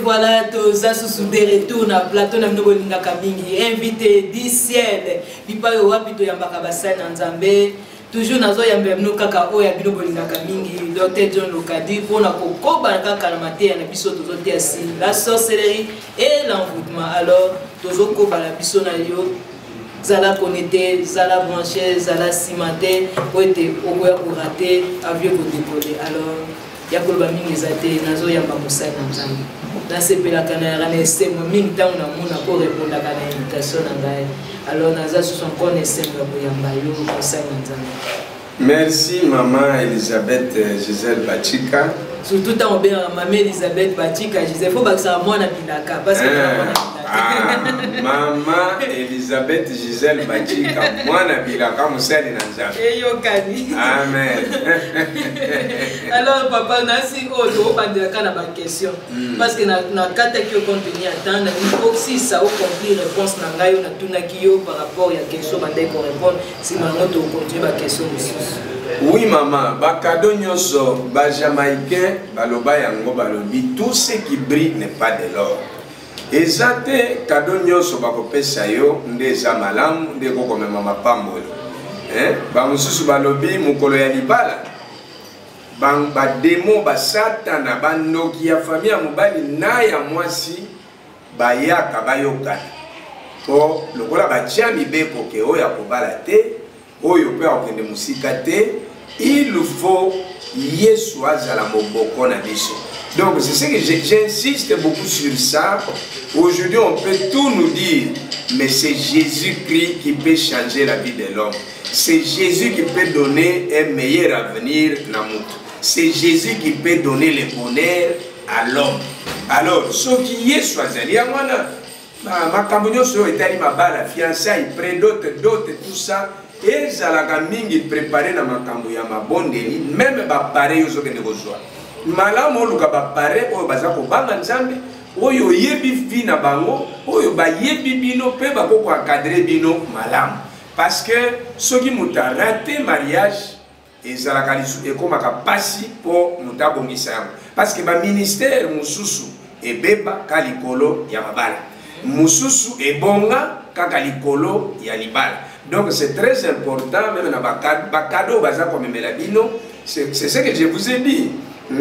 voilà, tous sous des retours na plateau na mnogo linga kamingi invité du ciel pipa yo wapito ya makabasa na nzambe toujours nazo ya mbemno kaka o ya bino bolinga kamingi Dr John Lokadi pona kokoba kaka na maté na biso tozote asi la sorcellerie et l'envoûtement. Alors tozo ko bala biso na yo zala connecté zala branché zala cimenté pour être au boya pour rater avion pour décoller. Alors ya koloba mingi zate nazo ya mbamusai na nzambe na sepela kana ya na semo mingi tangu na muna ko répondre kana invitation na ngai. Alors naza sous son connaissance ya yamba yo musai na nzambe. Merci maman Elisabeth Gisèle Bachika. Surtout tant bien maman Elisabeth Bachika Gisèle faut baksa moi na pinaka parce que maman Elisabeth Gisèle Bachika moi na bilaka musali na nzambe. Eyokani. Amen. Alors papa nasi oto bandela na ba question parce que na kata ki contenu attendre il faut aussi ça au compris réponse na ngayo na tunaki yo par rapport ya question bandai ko répondre si maman to continuer ba question aussi. Oui maman, ba cadeau nyonso ba jamaïcain baloba yango balobi tout ce qui brille n'est pas de l'or. Ezate cadeau nyonso ba kopesa yo ndeza malamu ndeko komema mapambolo. Ba mususu balobi mukolo ya libala. Bang ba demo ba satana ba noki ya famille mobali na ya mwasi ba yaka ba yokana. Po lokola ba chami beko ke oya kobala te. Oyo pe akende musika te, il faut Yesu azala moboko na biso. Donc c'est ce que j'insiste beaucoup sur ça. Aujourd'hui on peut tout nous dire, mais c'est Jésus-Christ qui peut changer la vie de l'homme. C'est Jésus qui peut donner un meilleur avenir na mutu. C'est Jésus qui peut donner le bonheur à l'homme. Alors ce qui Yesu azali amana makambo nyonso etali mabala fiançailles, près d'autres tout ça. Et zalaka mingi préparé na makambo ya mabondeli même ba pare yo zokende kozwa malamu luka ba pare oyo baza ko banga nzambe oyo yebi fi na bango oyo ba yebi bino pe ba ko encadrer bino malamu parce que soki muta raté mariage ezalaka lisu ekomaka pasi po muta bongisa yango parce que ba ministère mususu ebeba kalikolo ya mabala mususu ebonga kaka likolo ya libala. Donc c'est très important, même dans Bakado, c'est ce que je vous ai dit.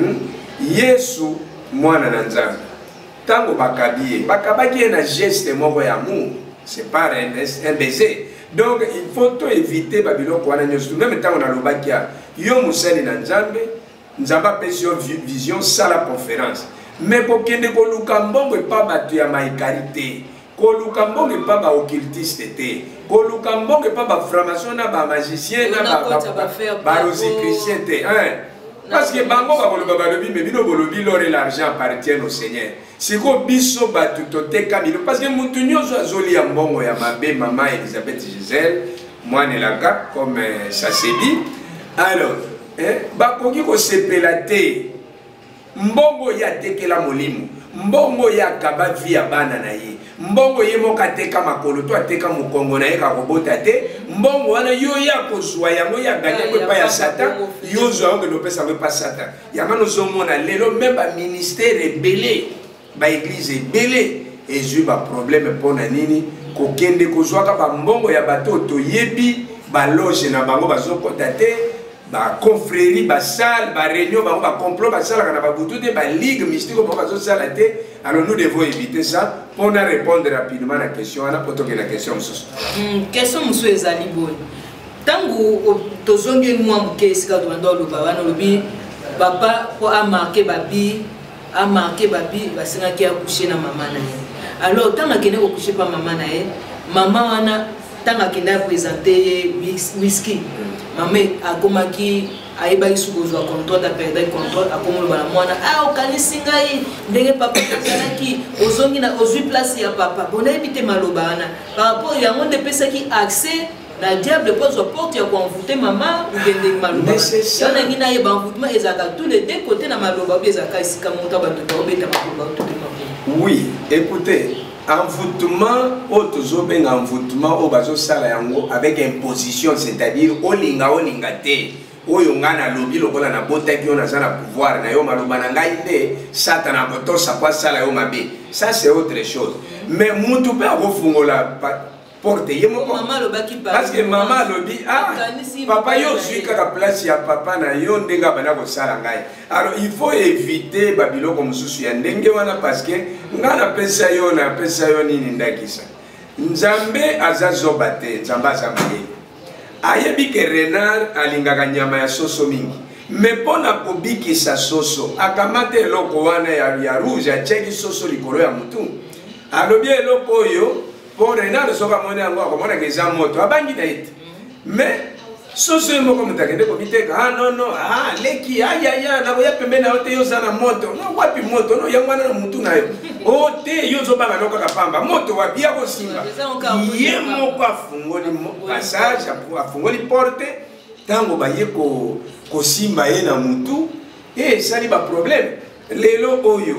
Yesu, moi, nanzam. Tango Bakabie, Bakabaki est un geste mort d'amour, c'est pas un baiser. Donc il faut tout éviter Babylone, même tant on a le Bakia, Yo Moussani Nanzambe, Nzamba Pession Vision, ça la conférence. Mais pour qu'il ne Kolukambon ne pas battu à ma carité. Kolukambon n'est pas ba occultiste, Kolukambon n'est pas ba franc-maçon, ba magicien, ba rosicrucien. Parce que bango ba bolobi mais bino bolobi l'or et l'argent appartiennent au Seigneur. Si ko biso ba tutote kamilo parce que mutu nyonso azoli ya mbongo ya mabe maman Elisabeth Gisèle, moi ne la gars comme ça s'est dit. Alors, ba koki ko sepela te. Mbongo ya tekela molimo. Mbongo ya kaba via bana na ye. Mbongo ye moka teka makolo to ateka mukongo na ye ka kobota te. Mbongo wana yo ya kozwa yango ya gagner ko pa ya satan. Yo zo ngo no pesa ko pa satan. Yanga no zo mona lelo même ba ministère rebellé, ba église rebellé et je ba problème pona nini ko kende kozwa ka ba mbongo ya bato to yebi ba loge na bango bazokota te. Ba confrérie, ba salle, ba réunion, ba complot, ba salle, ba boutoute, ba ligue mystique, ba salle. Alors nous devons éviter ça pour répondre rapidement à la question. On a pas la question. Question monsieur ezali boy. Tango tozongi moi mukesi ka dondo lo baba no lobi papa ko a marqué babi basinga ki accoucher na maman na ye. Alors tanga kene ko coucher pa maman na ye, maman wana tanga kenda présenter whisky. Maman akomaki ayeba isuko zo contrôle da perdre contrôle akomo bana mwana okanisi ngai ndenge papa tsalaki ozongi na ozui place ya papa bona ebite malobana par rapport ya monde pesaki accès na diable pose porte ya konvoûter maman ngende maloba yana ngina ye banvoûtement ezaka tous les deux côtés na maloba bezaka isika monta bato ba obeta maloba tout le. Oui, écoutez, envoûtement, envoûtement, avec imposition, c'est-à-dire olinga te, oyo ngana lobi lokola na botaki yo naza na pouvoir na yo maloba na ngai nde satana kotosa kwa sala yo mabe. Ça c'est autre chose. Mais mutu pe akofungola porte ye moko. Parce que maman lobi papa yo zui kaka place ya papa na yo ndenga bana ko sala ngai. Alors il faut éviter babiloko mususu ya ndenge wana parce que ngana pesa yo na pesa yo nini ndakisa. Nzambe azazoba te, Nzambe azambe. Ayebi ke renard alingaka nyama ya soso mingi. Mais pona kobikisa soso, akamate eloko wana ya rouge, acheki soso likolo ya mutu. Alobi eloko oyo, po renard soka mone yango akomona keza moto, abangi na ete. Mais soso yo moko mutakende komiteka, non, leki, nakoya pembe na ote yo zana moto. No, wapi moto, no, yango wana na mutu na yo. Ote yo zobanga no kaka pamba, moto wapi ya kosimba. Ye moko afungoli passage, afungoli porte, tango baye kosimba ye na mutu, sali ba problème. Lelo oyo,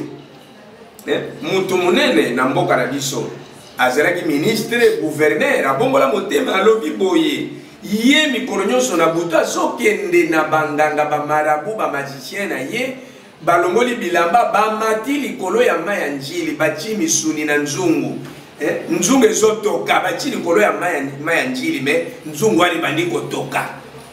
mutu munene na mboka na biso, azalaki ministre, gouverneur, abongola motema alobi boye. Ye mikolo nyonso na butu azokende na banganga bamarabu bamagicien na ye balongoli bilamba bamati likolo ya mai ya njili bachi misuni na nzungu nzungu ezotoka bachi likolo ya mai ya njili me nzungu ali bandi kotoka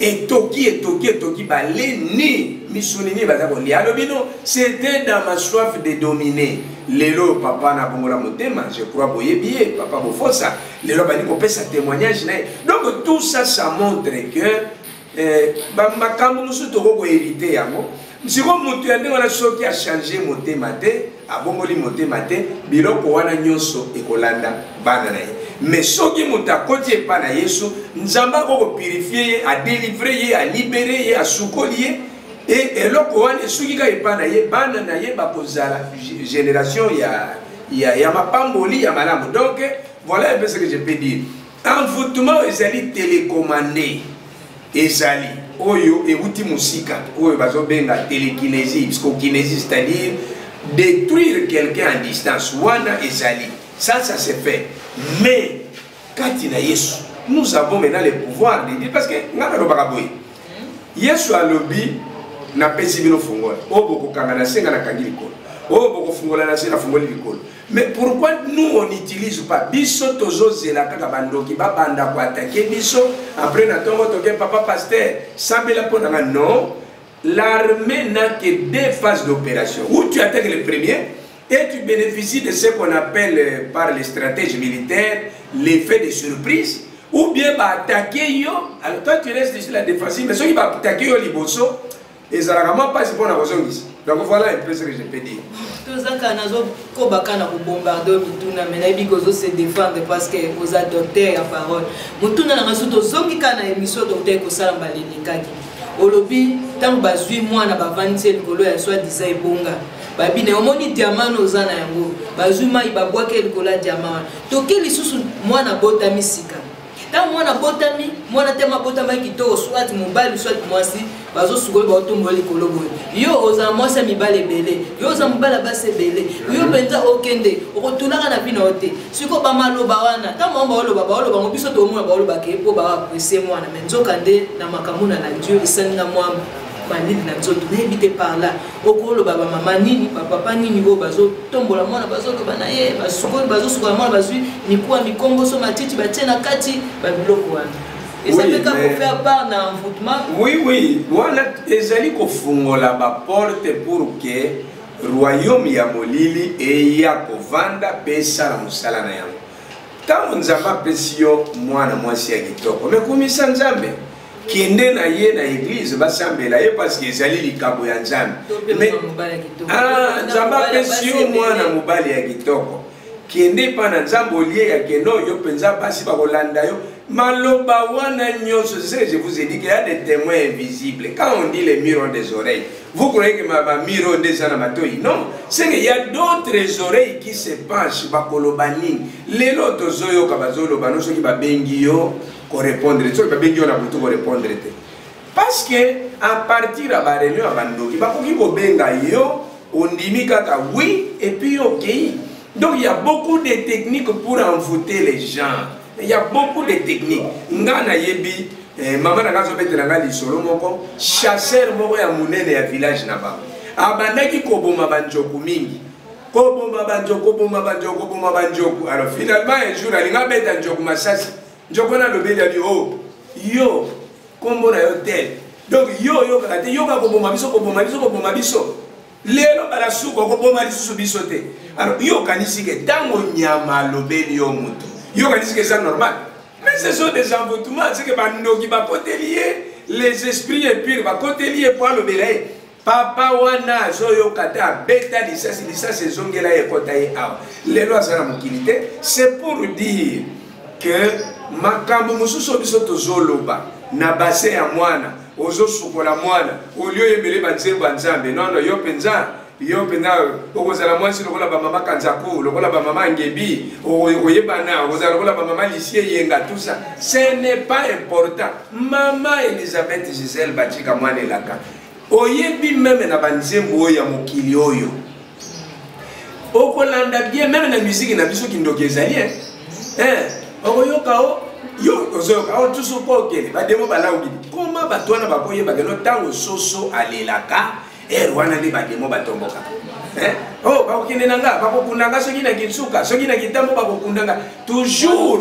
etoki baleni misuni ni baza kolia alobi no c'était dans ma soif de dominer. Lelo papa na bongola motema, je crois boyebiye papa bofosa lelo bani kopesa témoignage na. Donc tout ça montre que makambo musu toko ko éviter yango. Msiko mutu yande wana soki a changer motema te, abongoli motema te, biloko wana nyonso ekolanda bana na ye. Mais soki mutu akoti epa na Yesu, Nzamba ko purifier ye, a délivrer ye, a libérer ye, a sukoli ye. Et eloko wana soki ka epa na ye, bana na ye bakozala génération ya mapamboli ya malamu. Donc voilà un peu ce que je peux dire. Envoûtement ezali télécommandé, ezali oyo euti musika oyo bazobenga télékinésie, psychokinésie, c'est-à-dire détruire quelqu'un à distance. Wana ezali ça se fait. Mais kati na Yesu, nous avons maintenant le pouvoir de dire, parce que ngana lobaka boye Yesu alobi na pesi bino fungola oboko kanga na senga na kangi likolo oboko fungola na senga fungoli likolo. Mais pourquoi nous on n'utilise pas biso tozo zela kaka bandoki ba banda ko attaquer biso après na tongo toke papa pasteur sambela pona non. L'armée n'a que deux phases d'opération où tu attaques le premier et tu bénéficies de ce qu'on appelle par les stratèges militaires l'effet de surprise, ou bien bah attaquer yo. Alors toi tu restes sur la défensive, mais ceux qui va attaquer yo liboso et ça vraiment pas si bon à Rosongis. Donc voilà un peu ce que je peux dire. Tout ça quand nazo ko bakana ko bombarder mutuna mais na biko zo se défendre parce que aux docteurs à parole. Mutuna na ngaso to zongi kana émission docteur ko sala mbalini kaki. Olobi tant bazui mwana bavandi likolo ya soi disait ebonga. Babine omoni diamant ozana yango bazui mai babwake likolo ya diamant. Toki lisusu mwana bota misika. Tant mwana botami mwana tema botama kitoko soit mobile soit mwasi bazo sukolo ba otombo likolo boye. Yo oza mwasi mibale belé. Yo oza mobile base belé. Yo penza okende okotulaka na bino ote. Siko ba maloba wana. Tant mwa ba ngo biso to mwana ba oloba ke po ba apprécier mwana mais nzokande na makamuna na Dieu esaninga mwa bandit na nzoto na éviter par là okolo baba mama nini papa nini go bazo tombola mwana bazo ko bana ye basukoli bazo sukola mwana bazui mikuwa mikombo so matiti batena kati ba biloko wana et ça peut pas faire part na envoûtement. Oui wana ezali ko fungola ba porte pour que royaume ya molili e ya kovanda pesa na musala na yango tango Nzamba pesio mwana mwasi ya kitoko mais komisa Nzambe kende na ye na église basambela ye parce que ezali likabo ya Nzambe. Mais Nzamba pesio mwana mobali ya kitoko kende pa na Nzambe olie ya keno yo penza basi bakolanda yo maloba wana nyonso. C'est ce que je vous ai dit qu'il y a des témoins invisibles. Quand on dit les murs ont des oreilles, vous croyez que ma miro ont des anamatoi? Non, c'est qu'il y a d'autres oreilles qui se penchent bakolobani lelo tozoyo kabazolo bano soki babengi yo ko répondre soki babengi yo na butu ko répondre te parce que à partir à ba réunion abandoki bakoki ko benga yo ondimi kaka oui et puis OK. Donc il y a beaucoup de techniques pour envoûter les gens. Il y a beaucoup de techniques. Ngana yebi maman na kazo bete na ngali solo moko chasseur moko ya munene ya village na ba. Abandaki koboma banjoku mingi. Koboma banjoku. Alors finalement un jour alinga beta njoku masasi. Njoku na lobeli abi oh yo kombo na hotel. Donc yo kate yo ka koboma biso. Lelo bala suko koboma biso te. Alors yo kanisi ke tango nyama lobeli yo mutu. Yo kanisi ke ça normal. Mais ce sont des envoûtements, c'est que qui va côté lié les esprits impurs va côté lié pour le belay. Papa wana zoyo kata beta lisasi zongela e kota e awa. Lelo azana mukilité, c'est pour dire que makambo mususu biso tozoloba na basé ya mwana ozo sukola mwana olio yebele banzembo nzambe non yo penza okozala mwasi lokola bamama kanzaku lokola bamama ngebi oyebana okozala lokola bamama lisie yenga tout ça ce n'est pas important. Mama Elisabeth Gisèle Bachika mwana elaka oyebi meme na banzembo ya mokili oyo okolanda bien meme na musique na biso kindoki ezali okoyoka o yo ozoyoka o tuso po okele bademo balauki koma bato wana bakoyeba keno ntango soso alelaka wana nde bademo batomboka oh bakokende nanga bakokundanga soki na kitsuka soki na kitambo bakokundanga toujours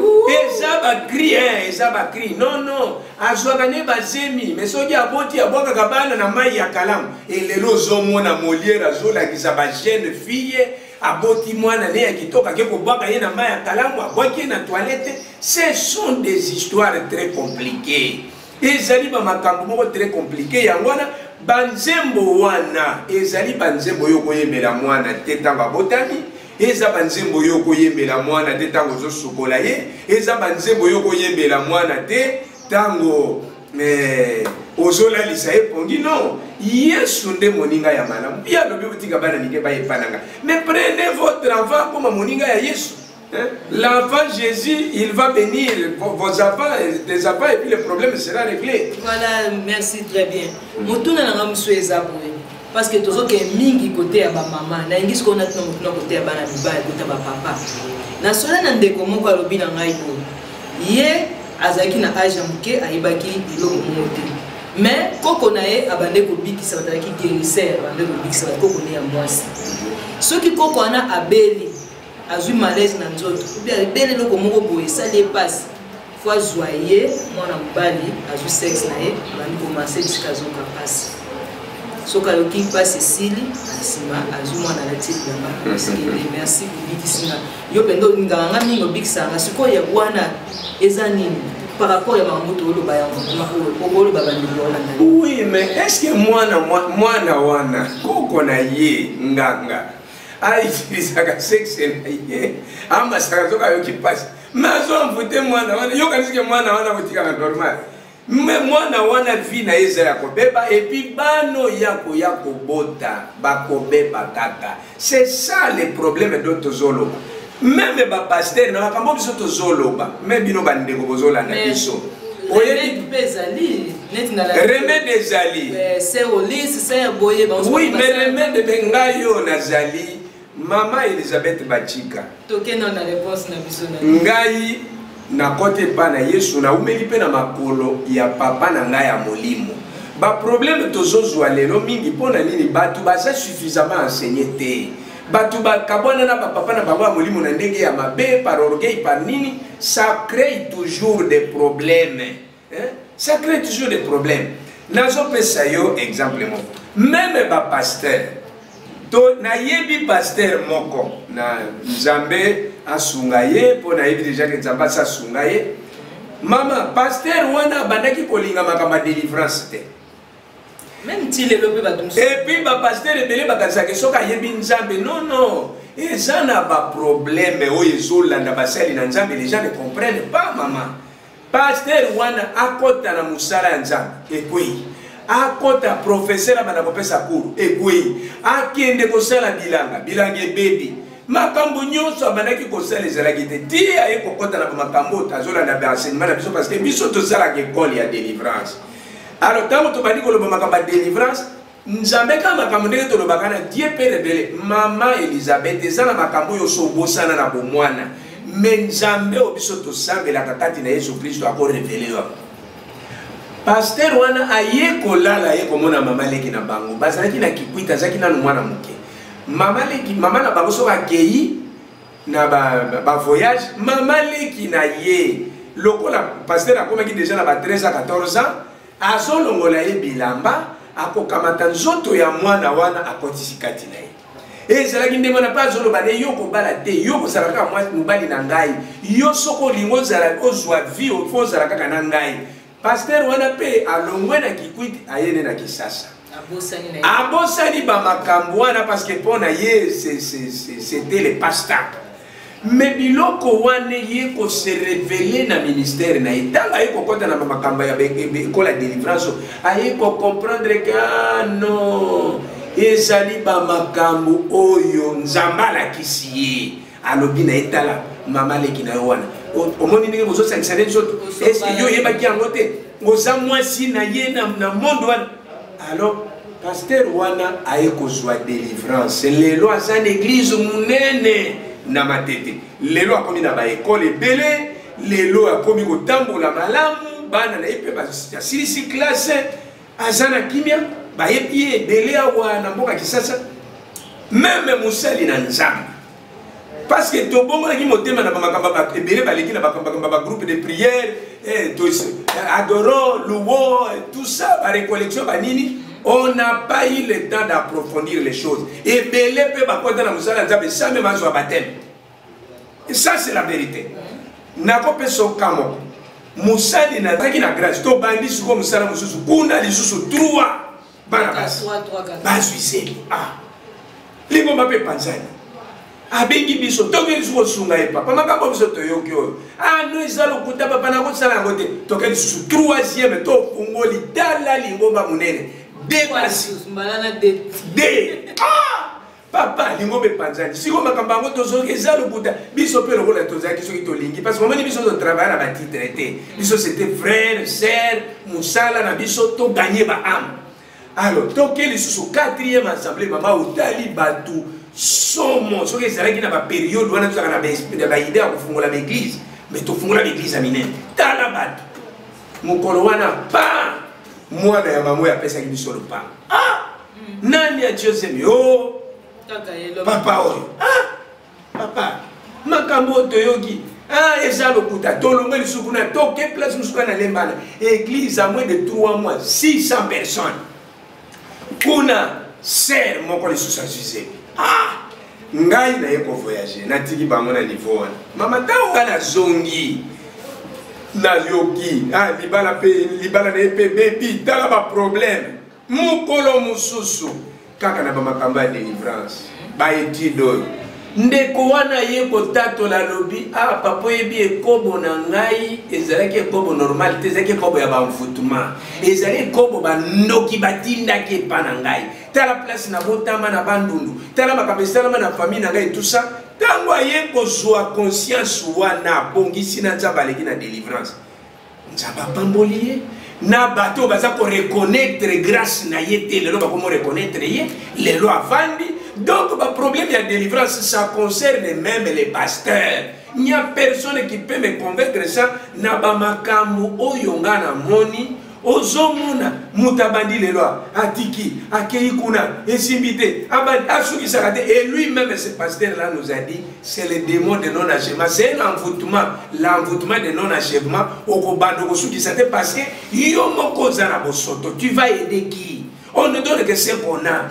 eza bakri non azwaka ne bazemi mais soki aboti abwakaka bana na mai ya kalamu elelo ozomona Molière azolakisa bajeune fille aboti mwana ne ya kitoka ke kobwaka ye na mai ya kalamu abwaki ye na toilette. Ce sont des histoires très compliquées. Ezali ba makambo moko très compliqué yango wana banzembo wana ezali banzembo yo koyembela mwana te tanga botami eza banzembo yo koyembela mwana te tango zo sukola ye eza banzembo yo koyembela mwana te tango ozolalisa epongi non Yesu nde moninga ya malamu ya lobi utika bana nike ba epananga mais prenez votre enfant comme moninga ya Yesu. L'enfant Jésus, il va bénir vos enfants, tes enfants, et puis le problème sera réglé. Voilà, merci très bien. Moutouna n'a pas monsieur Ezaboué. Parce que toujours qu'il y a mingi côté à ma maman, na ingis qu'on a tout côté à ma nani, côté à ma papa. Na sola na ndeko moko alobi na ngai bo. Ye azaki na âge amuke aibaki biloko mote. Mais koko na ye abande ko bikisa bataki guérisseur, abande ko bikisa koko ne ya mwasi. Soki koko ana abeli azui malaise na nzoto bien bele loko moko boye sali passe fois joyeux mwana mbali azui sexe na ye bani commencer jusqu'à zoka passe soka loki passe sili asima azui mwana la tête là parce que merci kubikisina yo pendo nganga mingo bikisanga siko ya bwana ezanini par rapport à mamuto lo ba yango ko baba ndilona na oui mais est-ce que mwana wana koko na ye nganga ai fisaka sexe na ye ama saka zoka yo kipasi mazo mvute mwana wana yo kanisikia mwana wana kutika na normal mais mwana wana vi na yeza ya kobeba et puis bano yako bota bakobeba kaka. C'est ça le problème d'autres zolo même ba pasteur na makambo biso to zoloba même bino bandeko bozola na biso remède des ali c'est au lit c'est boye ba oui mais remède bengayo nazali Maman Elisabeth Bachika. Toke na réponse na biso na. Ngai na kote pa na Yesu na umeli pe na makolo ya papa na ngai ya molimo. Ba problème tozozwa lelo mingi pona nini batu baza suffisamment enseigné te. Batu ba kabona na papa na baba molimo na ndenge ya mabe par orgueil par nini ça crée toujours des problèmes. Ça crée toujours des problèmes. Nazo pesa yo exemple mo. Même ba pasteur to na yebi pasteur moko na Nzambe asungaye po na yebi déjà que Nzambe asungaye mama pasteur wana bandaki kolinga makamba délivrance te même si le lobe batumso et puis ba pasteur ebele bakazaka soka yebi Nzambe non ezana ba problème oyo ezolanda basali na Nzambe les gens ne comprennent pas maman pasteur wana akota na musala ya Nzambe ekoi akota professeur banakopesa cours ekoi akende kosala bilanga ebebi makambo nyonso abanaki kosala ezalaki te ti aye kokota na makambo tazolanda baenseignement na biso parce que biso tosalaka ekole ya délivrance. Alors ntango tobandi koloba makambo ya délivrance Nzambe ka makambo ndenge tolobaka na Dieu Père rebele mama Elisabeth eza na makambo oyo sobosana na bomwana mais nzambe obiso to sambela kakati na Yesu Kristo ako révélé wa pasteur wana aye kolala ye komona mama leki na bango bazalaki na kikwita zaki na mwana muke mama na bango so akei na ba voyage mama leki na ye lokola pasteur akomaki déjà na ba 13 à 14 ans azolongola ye bilamba akokamata nzoto ya mwana wana akotisi kati na ye ezalaki ndenge wana mpe azoloba ne yo kobala te yo kozala kaka mobali na ngai yo soko olingi ozwa vie fo ozala kaka na ngai pasteur wana mpe alongwe na kikwiti ayene na Kisasa abosani bamakambo wana parce que mpo na ye c'était le pasteur mais biloko wana ye kose révélé na ministère na ye ntango aye kokɔta na bamakambo ya ekola délivrance aye kocomprendre que ah non ezali bamakambo oyo nzambe alakisi ye alobi na etala mama leki na yo wana omoni ndenge bozosangisa nde nzoto eske yo oyebaki yango te oza mwasi na ye na monde wana alors pasteur wana aye kozwa délivrance lelo aza na église monene na matete lelo akomi na baekole ebele lelo akomi kotambola malamu bana na ye mpe basilisi classe aza na kimia bayebi ye ebele awa na mboka Kisasa meme mosali na nzambe parce que tobongolaki motema na bamakambo ebele baleki na bagroupe de prière adorons louons tout ça barécollection banini on n'a pas eu le temps d'approfondir les choses ebele mpe bakota na mosala ya nzambe sa meme azwa bateme et ça c'est la vérité nakope soka moko mosali nazalaki na grâce tobandi sikoyo mosala mosusu kuna lisusu 3 bana bazwiseli lingomba mpe panzani abengi biso toke lisusu kosunga ye papa makambo biso toyoki oyo no eza lokuta papa nakosala yango te toke lisusu 3e tofungoli tala lingomba monene papa lingomba epanzani sikoyo makambo yango tozoki eza lokuta biso mpe lokola tozalaki soki tolingi parce que momoni biso totravaille na batitre te biso c'était frère sœur mosala na biso toganye baame alors toke lisusu 4e assemblée mama otali bato somo soki ezalaki na bapériode wana tozalaka na baide ya kofungola baeglise mais tofungola baeglise ya minene tala bato mokolo wana pa mwana ya mamo apesaki biso lopango nani atiosemi o papa oyo papa makambo oyo toyoki eza lokuta tolonge lisusu kuna toke place mosuku na lembana église à moins de 3 mois 600 personnes kuna ser moko lisusu azwisemi ngai naye kovoyage natiki bango na niveau wana mama ntango nga nazongi nayoki libala na ye mpe bebi tala baproblème mokolo mosusu kaka na bamakambo ya délivrance baétude oyo ndeko wana ye kotatola lobi papa oyebi ekobo na ngai ezalaki ekobo normal te ezalaki ekobo ya bamfutuma ezali ekobo banoki batindaki epa na ngai tala place na botama na bandundu tala makambo esalama na famille na ngai tout ça ntango aye kozwa conscience wana abongisi na nzambe aleki na délivrance nzambe apamboli ye na bato baza koreconnaitre grâce na ye te lelo bakomo reconnaître ye lelo avandi. Donc le problème de la délivrance, ça concerne même les pasteurs. Il n'y a personne qui peut me convaincre ça. Nabamakamu oyonga na moni ozomuna mutabandi le loi atiki akeikuna esimbite abandi asuki sakate et lui-même ce pasteur là nous a dit c'est le démon de non achèvement, c'est l'envoûtement de non achèvement okobando kosuki sakate parce que yo moko zana bosoto tu vas aider qui? On ne donne que ce qu'on a.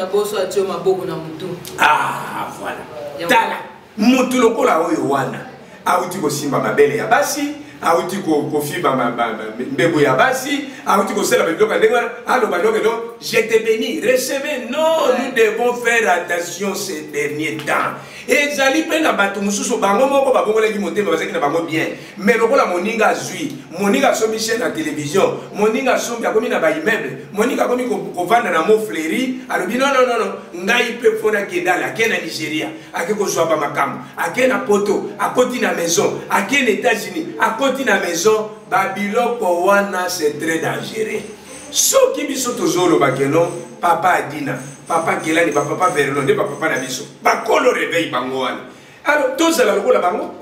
Voilà. Tala. Mutu lokola oyo wana. Auti ko simba mabele ya basi, auti ko fiba mbebo ya basi, auti ko sela mbebo ndengwana. Allo baloke non, je te bénis, recevez. Non, nous devons faire attention ces derniers temps. Et zali pe na batu mususu bango moko babongola ki motema bazaki na bango bien. Mais lokola moninga zui, moninga sombi chaîne na télévision, moninga sombi akomi na ba immeuble, moninga akomi ko vanda na mo fleuri, alobi non, ngai pe fona kedala, ke na Nigeria, ake ko zwa ba makambo, ake na poto, akoti na maison, ake na États-Unis, akoti na maison, babiloko wana c'est très dangereux. Soki biso tozolo bakeno, papa adina, papa kelani, papa vernon, de papa na biso, bakolo réveil bango wana. Alors, tous les gens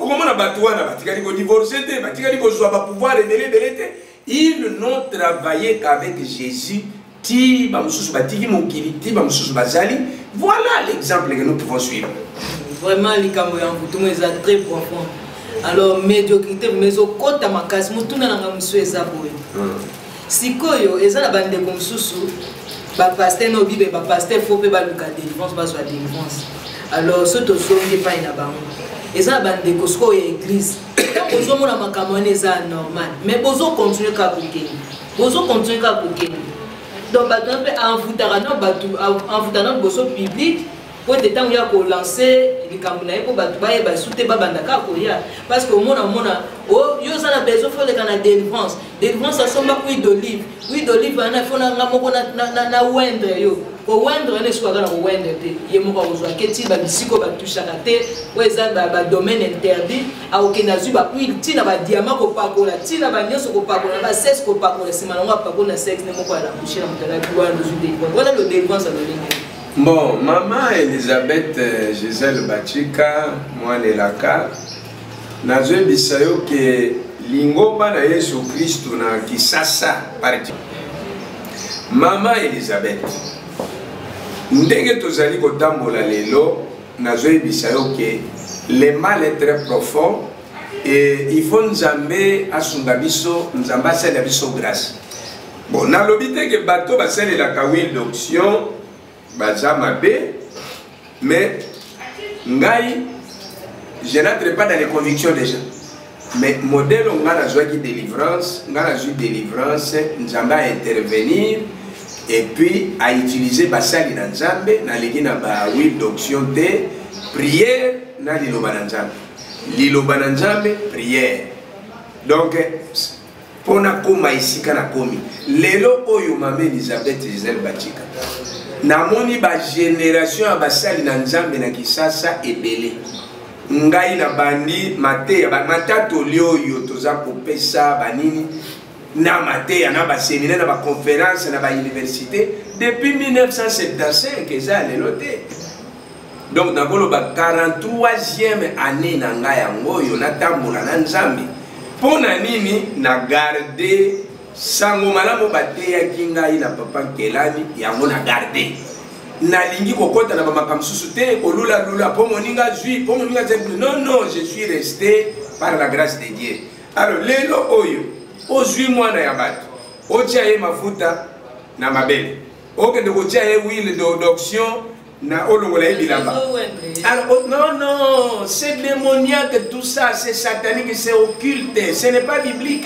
ils n'ont travaillé qu'avec Jésus. Voilà l'exemple que nous pouvons suivre. Vraiment, les Camerounais, tout le monde est très profond. Alors, médiocrité, mais au côté de ma case, tout le monde est si koyo, ils ont la bande comme sous pasteur no bible, pasteur faut pas le cas délivrance, pas soit délivrance. Alors, ce que vous avez fait là-bas, ils ont la bande de Cosco et église. Quand vous avez la macamonie, c'est normal. Mais vous avez continué à bouquer. Vous avez continué à bouquer. Donc, en foutant bosso public, pour des temps où il y a lancer les Camerounais pour soutenir Babandaka. Parce que au monde, oh, il y a besoin de délivrance. Délivrance, ça sont pas huile d'olive. Huile d'olive, il faut na wendre yo. Au wendre, ne soit pas na wendre. Il y a mon besoin que tu vas psycho va toucher à terre. Ou ça va domaine interdit. À aucun azu va huile. Tu n'as pas diamant au pacola. Tu n'as pas nios au pacola. Pas sexe au pacola. C'est malin à pacola sexe ne m'ont pas la bouche. Voilà le délivrance à l'olive. Bon, maman Elisabeth Gisèle Bachika, moi Nelaka, nazo bisayo que lingomba na Yesu Kristo na kisasa parti. Maman Elisabeth, ndenge tozali kotambola lelo, nazo bisayo que le mal est très profond et il faut nzambe asunga biso, nzamba sala biso grâce. Bon, na lobité que bateau basale la kawil d'option. Mais je n'entre pas dans les convictions des gens. Mais modèle on a la délivrance, on a la délivrance, nous allons intervenir et puis à utiliser basali dans Nzambe, na legi na ba oui d'option de prière na liloba Nzambe. Liloba Nzambe prière. Donc pour na koma ici kana komi. Lelo oyo mame Elisabeth Gisèle Bachika. Namoni ba génération ya basali na Nzambe na kisasa ebele. Ngai na bandi mateya ba matato lioyo toza kopesa banini na mateya na ba séminaire na ba conférence na ba université depuis 1975 eza lelo te. Donc nakolo ba 43e année na ngai yango yo natambola na Nzambe. Pona nini na garder sango malamu bateya kingai na papa Kelani yango na garder. Na lingi kokota na makambo susu te kolula lula po moninga zui po moninga zembu. Non, je suis resté par la grâce de Dieu. Alors lelo oyo ozui mwana ya bato otia ye mafuta na mabele okende kotia ye huile d'onction na olongola ye bilamba. Alors non, c'est démoniaque tout ça, c'est satanique, c'est occulte, ce n'est pas biblique.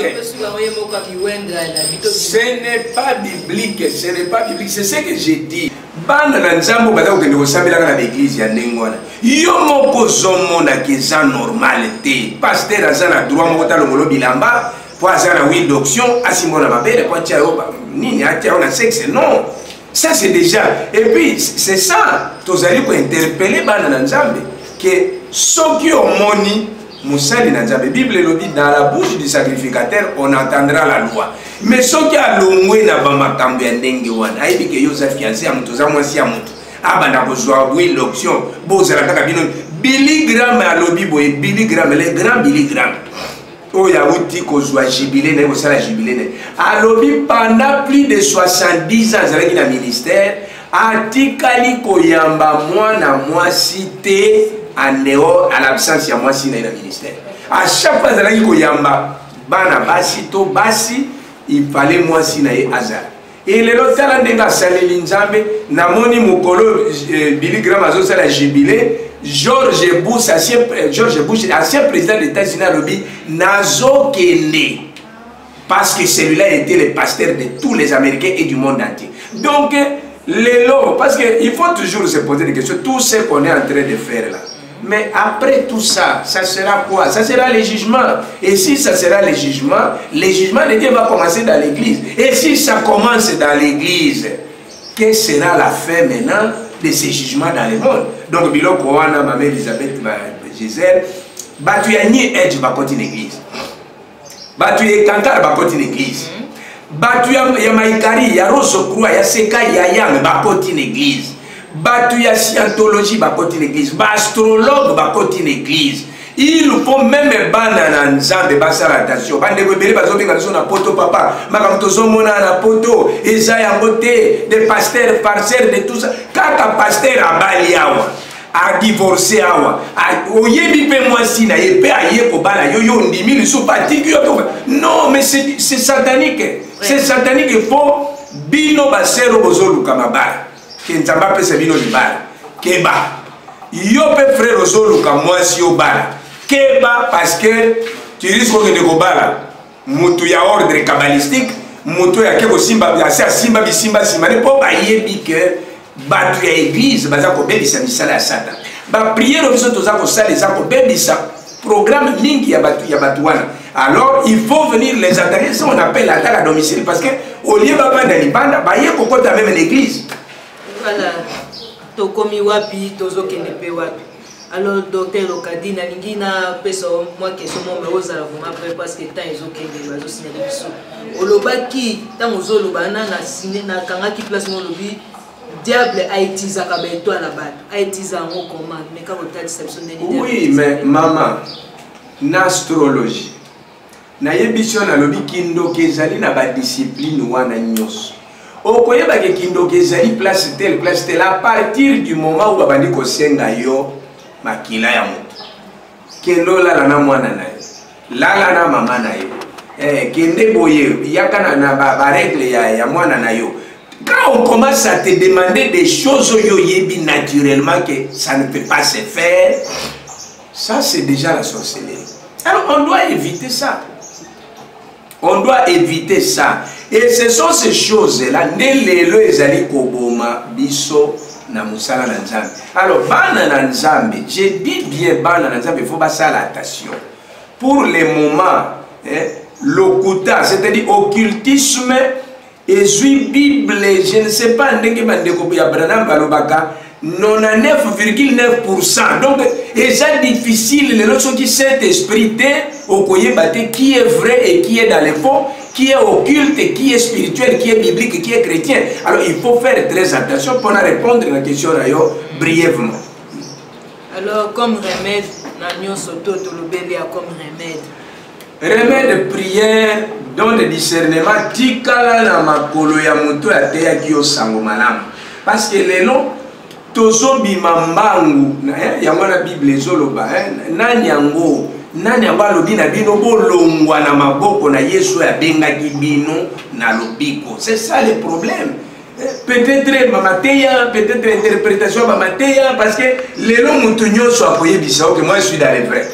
Ce n'est pas biblique, ce n'est pas biblique, c'est ce que j'ai dit. Bana na nzambo bata okende kosambela na l'église ya ndengwana. Yo moko zomona keza normal te. Pasteur azana droit moko ta longolo bilamba, po azana huile d'onction, asimona mabele po tia yo nini atia on a sexe non. Ça c'est déjà, et puis c'est ça, tous allez pour interpeller bana na Nzambe que ceux qui ont moni musali na Nzambe. Bible le dit dans la bouche du sacrificateur on entendra la loi. Mais ceux qui a longwe na ba makambo ya ndenge wana, ayibi ke yo za fiancé ya mutu za mwasi ya mutu. Abana kozwa oui l'option, bozala kaka bino Billy Graham alobi boye Billy Graham les grands Billy Graham. Oh Yahouti kozwa jubilé ne kosala jubilé ne. Alobi pendant plus de 70 ans avec le ministère atikali koyamba mwana mwasi te aneo à l'absence ya mwasi na ministère. À chaque fois zalaki koyamba bana basi to basi il fallait mwasi na azar. Et le lotala ndenga saleli Nzambe namoni mukolo Billy Graham azosala jubilé. George Bush, ancien président des États-Unis, a dit Nazo Kende, parce que celui-là était le pasteur de tous les Américains et du monde entier. Donc, les lots, parce qu'il faut toujours se poser des questions, tout ce qu'on est en train de faire là. Mais après tout ça, ça sera quoi? Ça sera le jugement. Et si ça sera le jugement de Dieu va commencer dans l'église. Et si ça commence dans l'église, quelle sera la fin maintenant de ces jugements dans le monde? Donc, biloko wana maman Elisabeth Gisèle, batu ya ni edge bakoti l'église. Batu ya kankara bakoti l'église. Batu ya maikari, ya roso krua, ya seka, ya yang bakoti l'église. Batu ya scientologie bakoti l'église, ba astrologue bakoti l'église. Il faut même bana na nzambe basala attention. Bande ko bele bazo benga na poto papa, makamto zo mona na poto, eza ya bote des pasteurs farceurs de tout ça. Kaka pasteur abali awa, a divorcé awa. Oyebi pe moi si na yepe aye ko bala yo yo ndimi le sou patique yo. Non, mais c'est satanique. C'est satanique, il faut bino basero bozo lukamabala. Ke nzamba pe se bino libala. Keba. Yo pe frère ozo luka moi si yo bala. Keba parce que tu risques de kobala mutu ya ordre kabbalistique, mutu ya keko simba ya simba bisimba simane po ba yebi que batu ya église baza ko bebisa misala ya satan. Ba prière biso toza ko sala za ko bebisa programme mingi ya batu wana. Alors il faut venir les attaquer, ça on appelle l'attaque à domicile parce que au lieu baba na libanda ba ye kokota même l'église. Voilà. To komi wapi tozo kende pe wapi. Alors docteur Lokadi na lingina peso moi question mo me ozala vraiment près parce que temps ezo kende bazo signaler biso. Olobaki tant ozolo bana na signer na kanga ki place mo lobi diable aitiza ka beto na bato. Aitiza ngo comment mais quand on t'a déception de oui mais maman na astrologie na yebiso na lobi kindo kezali na ba discipline wana nyos. Okoyeba ke kindo kezali place telle à partir du moment où babandi ko senga yo makila ya moto kendo lala na mwana na ye lala na mama na yo kende boye yaka na ba règle ya mwana na yo. Quand on commence à te demander des choses yo yebi naturellement que ça ne peut pas se faire, ça c'est déjà la sorcellerie. Alors on doit éviter ça. On doit éviter ça. Et ce sont ces choses-là, nelelo ezali koboma biso na musala na nzambe. Alors bana na nzambe, je dis bien bana na nzambe, il faut basala attention. Pour les moments, l'okuta, c'est-à-dire occultisme et Bible, je ne sais pas ndenge bandeko ya Branham balobaka 99,9%. Donc, c'est difficile, les notions qui cet esprit au qui est vrai et qui est dans les faux, qui est occulte, qui est spirituel, qui est biblique, qui est chrétien. Alors, il faut faire très attention pour répondre à la question brièvement. Alors, comme remède, Nagnon Soto Tolobélia comme remède. Remède, prière, don de discernement, tikala na makolo ya muto ya teya kiyo sango malamu. Parce que les noms, tozo bimambangu yango na Bible ezoloba nani yango alobi na bino bolongwa na maboko na Yesu ya bengaki bino na lobiko. C'est ça le problème. Peut-être mamateya, peut-être interprétation mamateya parce que lelo mutu nyonso akoyebisa que moi je suis dans les vrais.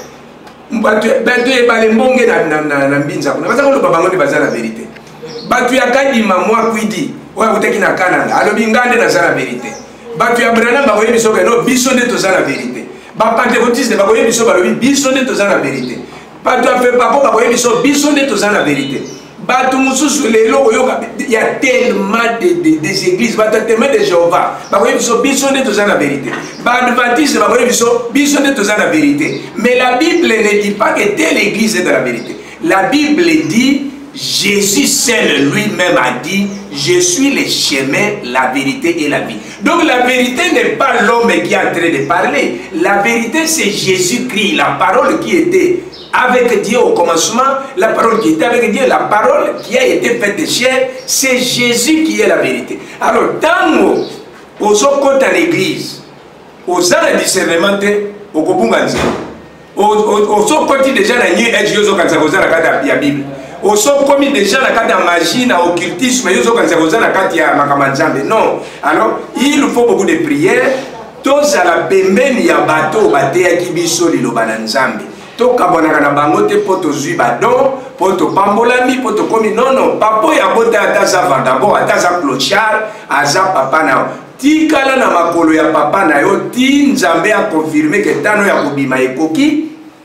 Batu ebale mbonge na mbinza kuna baza koloba bango nde baza la vérité. Batu ya kadima mwa kwidi oya kuteki na Canada alobi ngande na za la vérité. Batu ya Branham bakoye biso ke no biso nde toza la vérité. Ba pentecôtiste bakoye biso balobi biso nde toza la vérité. Batu ya Fepapo bakoye biso biso nde toza la vérité. Batu mususu lelo oyoka il y a tellement des églises, batu tellement de Jéhovah bakoye biso biso nde toza la vérité. Ba adventiste bakoye biso biso nde toza la vérité. Mais la Bible ne dit pas que telle église est de la vérité. La Bible dit Jésus seul lui-même a dit je suis le chemin, la vérité et la vie. Donc la vérité n'est pas l'homme qui est en train de parler. La vérité c'est Jésus-Christ, la parole qui était avec Dieu au commencement, la parole qui était avec Dieu, la parole qui a été faite de chair, c'est Jésus qui est la vérité. Alors tant aux autres à l'église, aux gens de discernement, au Kobunganzi, aux autres déjà la nuit et Dieu aux la Bible. Au sont commis déjà la carte de magie, na occultisme, ils ont la carte de Makamanzambe. Non. Alors, il faut beaucoup de prières. Tous à la pembeni ya bateau, bateau qui biso li lobananzambe. To kabonaka na bango te poto zui badon, poto pambolami, poto komi non, papo ya bota ataza vandabo, ataza clochard, aza papa na tikala na makolo ya papa na yo, ti nzambe a confirmé que tano ya kobima ekoki,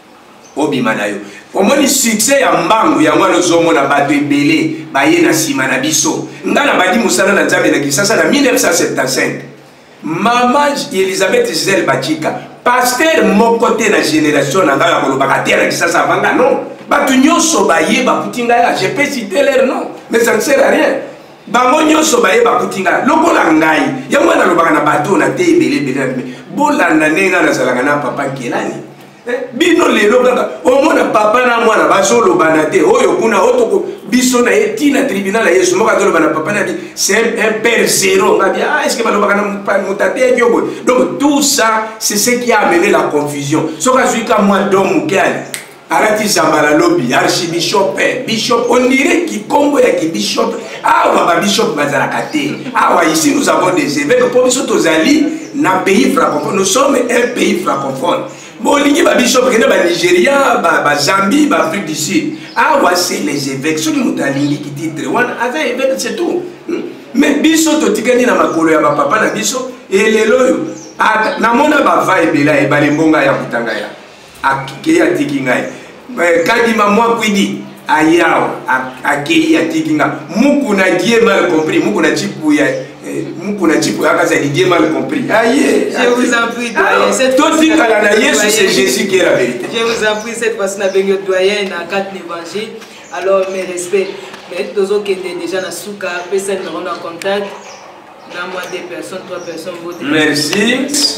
obima na yo. Omoni succès ya mbangu ya mwana zomo na bato ebele baye na sima na biso. Ngana badi musala na nzambe na Kisasa na 1975. Mama Elisabeth Giselle Bachika, pasteur mon côté na génération na ngana kolobaka te na Kisasa vanga non. Bato nyonso baye baputinga ya, je peux citer leur nom, mais ça ne sert à rien. bango nyonso bayeba kutinga lokola ngai yango nalobaka na bato na te ebele bolanda ndenge nazalaka na papa kelani bino lelo kaka omona papa na mwana bazoloba na te oyo kuna otoko biso na ye tina tribunal ya yesu moko azoloba na papa na bi c'est un père zéro ngabi est-ce que balobaka na mutate ekyobo donc tout ça c'est ce qui a amené la confusion soki azwi ka mwa don mokali arati zambala lobi archibishop bishop on dirait ki kombo ya ki bishop awa ba bishop bazalaka te awa ici nous avons des évêques pour biso tozali na pays francophone nous sommes un pays francophone bolingi ba bishop kende ba Nigeria ba Zambie ba Afrique du Sud awa c'est les évêques ceux qui mutalingi ki titre wana ava évêque c'est tout mais biso totikani na makolo ya ba papa na biso elelo na mona ba va ebela e balembonga ya kutanga ya akike ya tikingai kadima mwa kwidi ayao akei ya tikinga muku na die mal compris muku na chipu ya akaza die mal compris aye je vous en prie doyen cette totikala na Yesu c'est Jésus qui est la vérité je vous en prie cette fois-ci na bengo doyen na 4 évangile alors mes respects mais tozo kende déjà na suka pesa numéro en contact na moi 2 personnes 3 personnes vote merci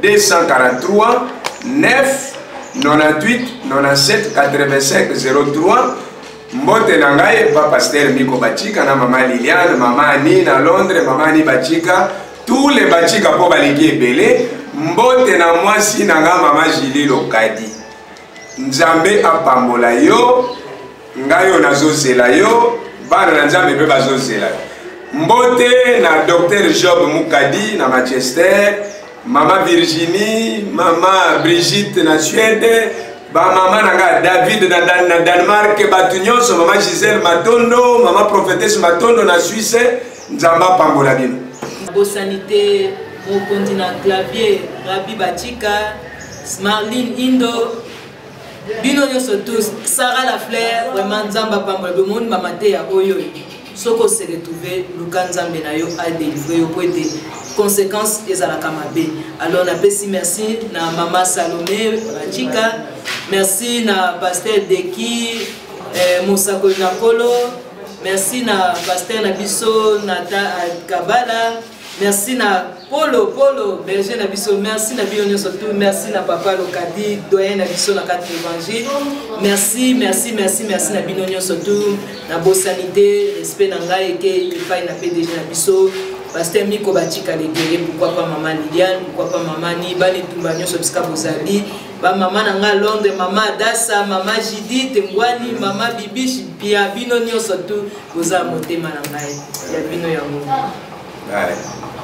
243 9 98 97 85 03 mbote na ngai pa pasteur Miko Bachika na mama Liliane mama Ani na Londres mama Ani Bachika tous les Bachika po baliki ebele mbote na mwasi na nga mama Julie Lokadi nzambe apambola yo ngayo nazozela yo bana na nzambe pe bazozela mbote na docteur Job Mukadi na Manchester Maman Virginie, maman Brigitte na Suède, maman nanga David na Danemark, batunyoso maman Gisèle Matondo, maman prophétesse Matondo na Suisse, nzamba pambola bino. Bo sanité, mon continent clavier, Rabbi Bachika, Marlene Indo, bino nyoso tous, Sarah Lafleur, vraiment nzamba pambola bino, mon mamate ya oyo. Soko se retrouver Lukanzambe na yo a délivrer yo pour des conséquences et à la kamabe. Alors on appelle merci na maman Salomé Bachika, merci na pasteur Deki Moussa Nakolo, merci na pasteur Nabiso Nata Kabala, merci na Polo berger Nabiso, merci na Bionyo surtout, merci na papa Lokadi doyen Nabiso na 4 évangile. Merci na Bionyo surtout na bo sanité, respect na ngai ke il faut na PDG Nabiso. Pasteur Miko Bachika les guerriers, pourquoi pas maman Liliane, pourquoi pas maman Ni, Bani Tumbanyo Sobska Bozali, ba maman Nanga Londres, maman Dassa, maman Jidit, Ngwani, maman Bibish, Pia Bino Nyo surtout, Boza Mote Manangai, ya Bino Yango.